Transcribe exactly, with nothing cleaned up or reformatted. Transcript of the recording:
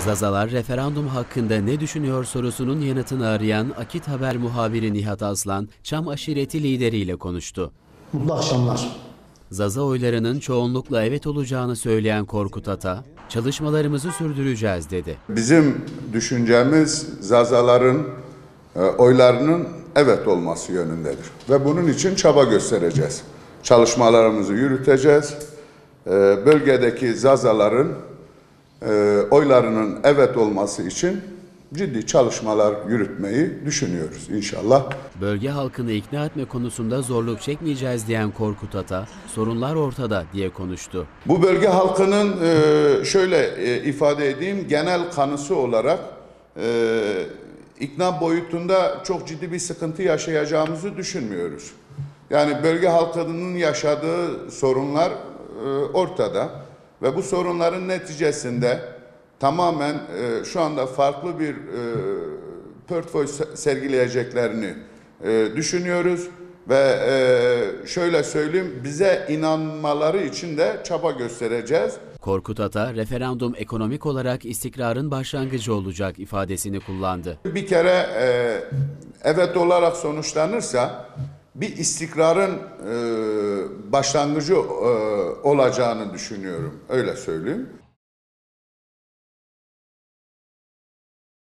Zazalar referandum hakkında ne düşünüyor sorusunun yanıtını arayan Akit Haber muhabiri Nihat Aslan, Çam aşireti lideriyle konuştu. Mutlu akşamlar. Zaza oylarının çoğunlukla evet olacağını söyleyen Korkut Ata, çalışmalarımızı sürdüreceğiz dedi. Bizim düşüncemiz Zazaların e, oylarının evet olması yönündedir ve bunun için çaba göstereceğiz. Çalışmalarımızı yürüteceğiz. E, bölgedeki Zazaların e, oylarının evet olması için ciddi çalışmalar yürütmeyi düşünüyoruz inşallah. Bölge halkını ikna etme konusunda zorluk çekmeyeceğiz diyen Korkut Ata, sorunlar ortada diye konuştu. Bu bölge halkının şöyle ifade edeyim, genel kanısı olarak ikna boyutunda çok ciddi bir sıkıntı yaşayacağımızı düşünmüyoruz. Yani bölge halkının yaşadığı sorunlar ortada ve bu sorunların neticesinde tamamen e, şu anda farklı bir e, portföy sergileyeceklerini e, düşünüyoruz ve e, şöyle söyleyeyim, bize inanmaları için de çaba göstereceğiz. Korkut Ata, referandum ekonomik olarak istikrarın başlangıcı olacak ifadesini kullandı. Bir kere e, evet olarak sonuçlanırsa bir istikrarın e, başlangıcı e, olacağını düşünüyorum, öyle söyleyeyim.